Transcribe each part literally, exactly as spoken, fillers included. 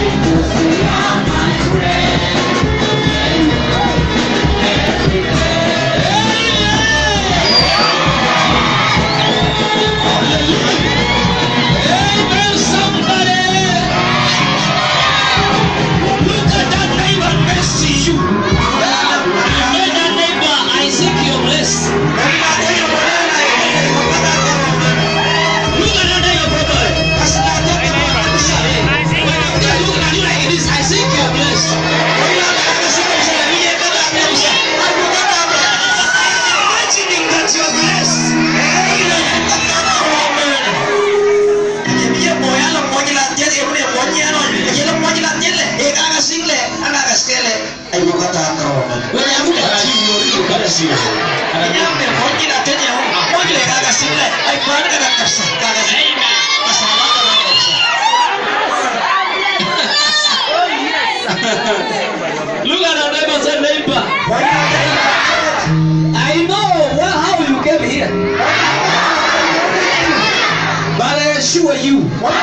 Look at our neighbor, say neighbor. I know well, how you came here, but I assure you,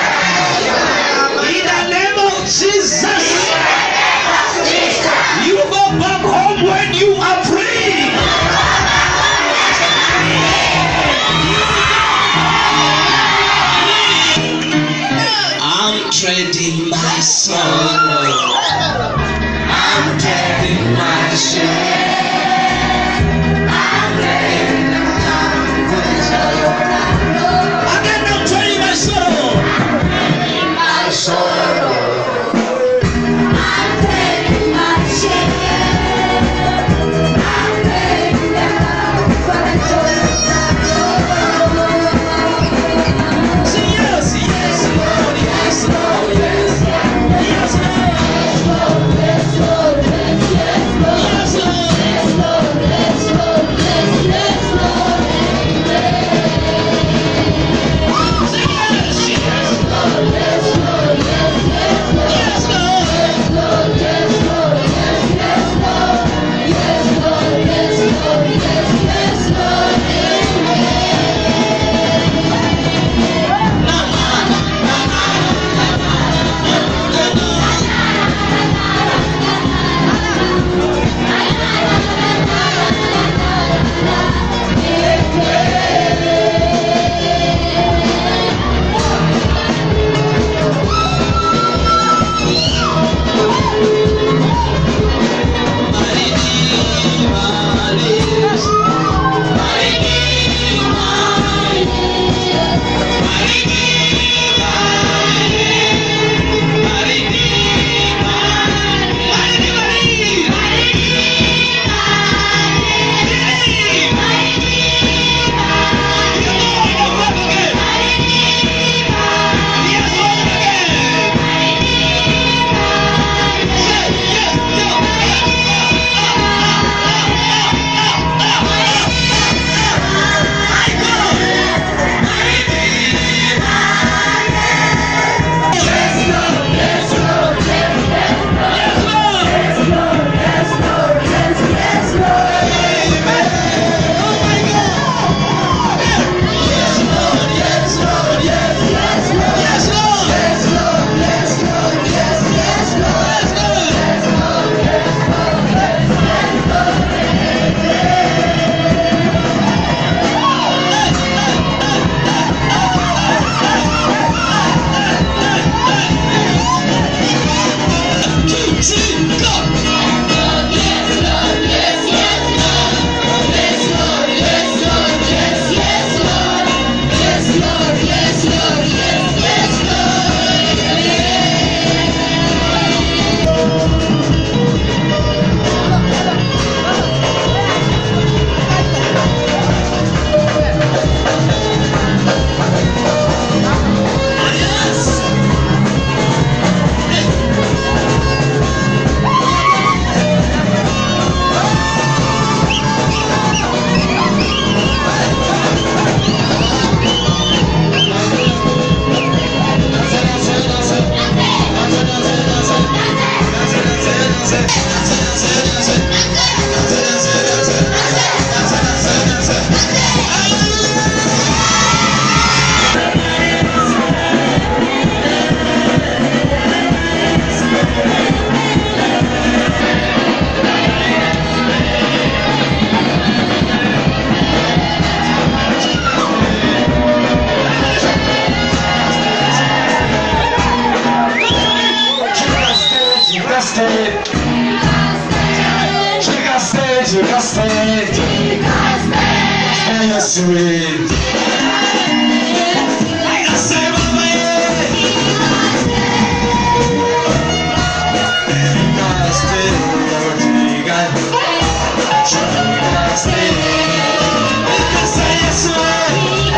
in the name of Jesus, you go back home when you are free. I'm trading my sorrow. I'm trading my shame. I'm trading my sorrow. Again, I'm trading my sorrow. My sorrow. I'm trading my shame. I'm trading them for the joy of that sorrow. Say yes, yes, Lord, yes, Lord, yes, yes, Lord. Yes, stage. Chica stage, chica stage. And you're sweet. Like I say, mama, chica stage, chica, chica stage. Like I say, yes, sweet.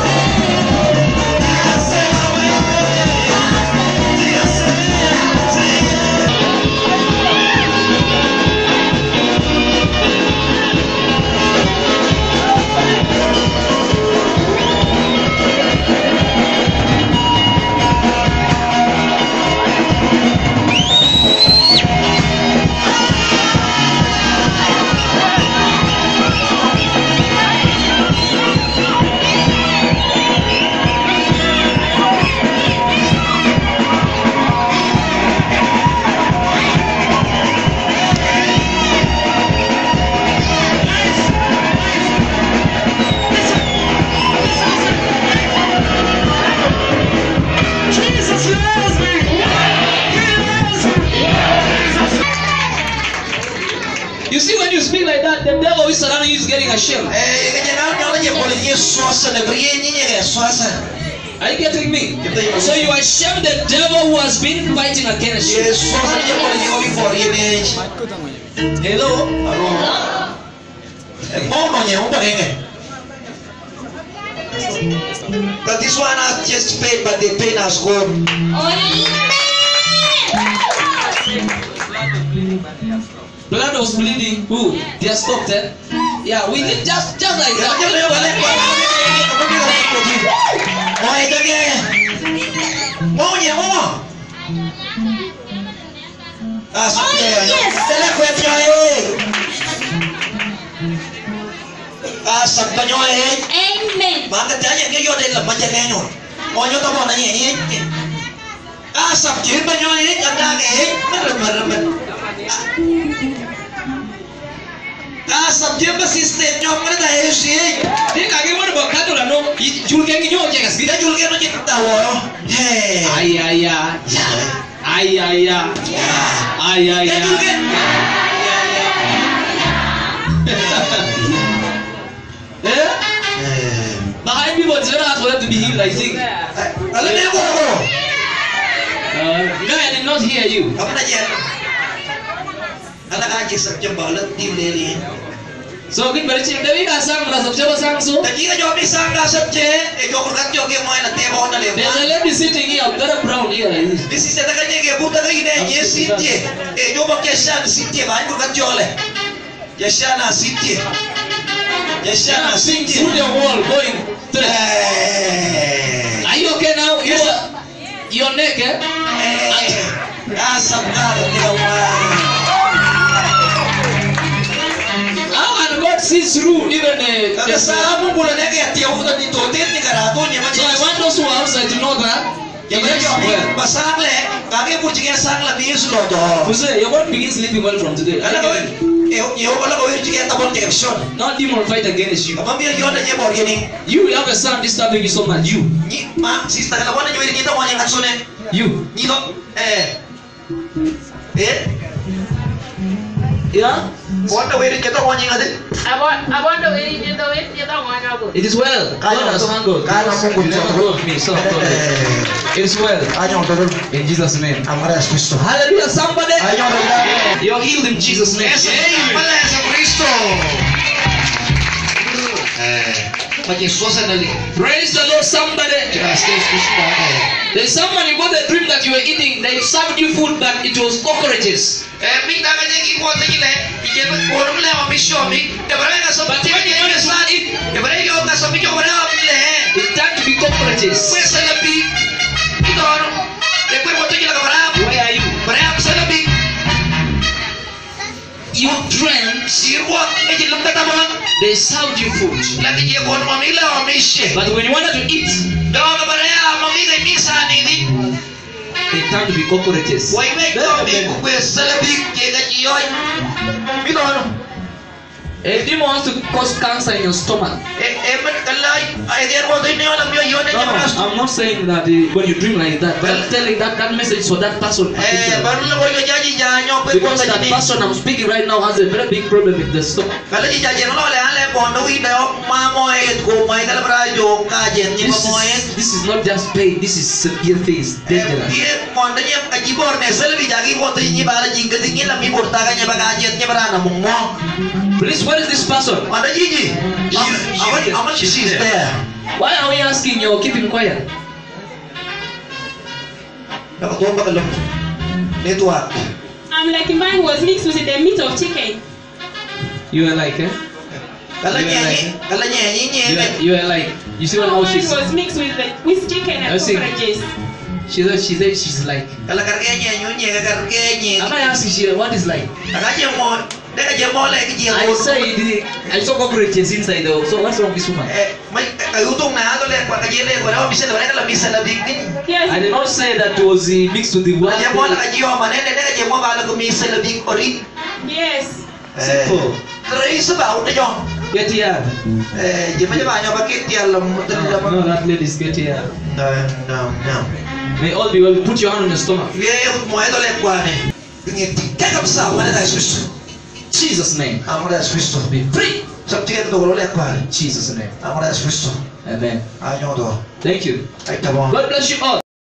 You see, when you speak like that, the devil is surrounding you is getting ashamed. Are you getting me? So you are ashamed the devil who has been fighting against you. Hello? But this one has just paid, but the pain has gone. Blood was bleeding. Who? They have stopped it. Yeah, we did just just like that. Asap dia persisten nyong mana dah esok. Dia kaki mana buat kado lah no. Julken ini orang jangan Kita julken macam tahu. Hey. Ayah ya. Ayah ya. Ayah ya. Julken. Eh? Behind people, it's very hard for them to be healed. I think. Kalau dia apa? No, I did not hear you. Kamu nak jadi? Anak aja sebjam balat tim leli. So kita bercakap dari kasang, rasa siapa sangsu? Tapi kita jawab misang kasap je. Eh, jauh kerja jauh game main nanti mau nak There's a lady sitting here, got a brown here. This is the kind of buta lagi deh. Yes, sitje. Eh, jauh pakai shan sitje, main kerja jauh leh. Yeshana sitje. Yeshana sitje. Through the wall, going straight. Are you okay now? You are, your neck, eh? Eh, asap karo dia wah. God sees through even the. Kalau sahamu bulan ni kayak tiap bulan di hotel ni karatunya macam. So I want those who are outside to know that. Yang mana jawab pasang le, kaki pujinya sang le bius lo doh. Who say you're going to begin sleeping well from today? Kalau kau, eh, you kalau kau pujinya tabon television. Not demon fight against you. Apa biar kau ada je bawa gini? You will have a son disturbing you so much. You. Ni, mak, sister kalau kau ada jadi kita mau yang kasune. You. Ni lo, eh, eh, yeah. Kau ada jadi kita mau yang ada. Abang, abang dah ini dia tahu ini dia tahu mana aku. It is well. God has handled. Kau nak You never wrote me, so I told you. It is well. Ayo betul. In Jesus' name. Amara Kristo. Hallelujah. Somebody. Ayo betul. You're healed in Jesus' name. Amara Kristo. Eh, macam suasana ni. Praise the Lord. Somebody. There's someone you got a dream that you were eating. They served you food, but it was cockroaches. Eh, minta kerja ibu tadi le. Ikan orang le orang misal mi. Kebetulan kasih But when you want to start it, kebetulan kau kasih mi kau orang mi le. it turned to be cockroaches. Pues lebih itu orang. Lepas waktu kita keberapa? Where are you? Berapa lebih? You dreamt Sirwa, eh jadi lembut apa? they served you food. Lagi dia buat mami le orang misal. But when you wanted to eat, Dah keberapa mami le misal ini? they turned to be cockroaches. Wai baik kau mi, pues lebih kita kioi. Mi tu orang. A demon wants to cause cancer in your stomach. Eh eh man kalai ay der mo din yo lam yo yo na No, no, jabras. I'm not saying that uh, when you dream like that, but I'm telling that that message for that person. Eh particularly. baru lo yo jaji janyo pe Because that person I'm speaking right now has a very big problem with the stomach. Kalau ji jaji lo le ale bon do wi da ma mo e ko mai kala bra jo ka jen ni This mo e. is, this is not just pain, this is severe thing, it's dangerous. Ye mon da ye aji bor ne sel bi jagi bo to ni bara ji ngati ni lam mi bor ta ga nya ba ga jet nya bara na mo mo. Please, where is this person? Ada Gigi. How much is she there? Why are we asking you? Keep him quiet. Network. I'm like mine was mixed with the meat of chicken. You are like, eh? Kalau nyanyi, kalau nyanyi You are, nyanyi. you are like, you see what how Mine she's. was mixed with the, with chicken and I see. cockroaches. She said, she said she's like. Kalau kerja nyanyi nyanyi, kalau kerja nyanyi. Am I asking she what is like? Agak je mau, dia kerja mau lagi kerja. I said I saw cockroaches inside though. So what's wrong with this woman? Eh, mai kayu tu na tu leh, kuat kerja leh, kuat apa bisa leh, kalau bisa lebih ni. Yes. I did not say that it was uh, mixed with the one. Kerja mau lagi kerja mana? Dia kerja mau kalau bisa lebih ori. Yes. Simple. Terus sebab udah jom. Get here. Eh, je macam banyak pakai tiap lem, No, no, that lady's get here. No, no, no. May all be well. Put your hand on your stomach. Ye mau itu leh kuat ni. Dengan tiga kapsa mana dah Kristus. Jesus' name. Amor dah Kristus. Be free. Sabtu itu kalau leh kuat. Jesus' name. Amor dah Kristus. Amen. Ayo tu. Thank you. Ay tabong. God bless you all.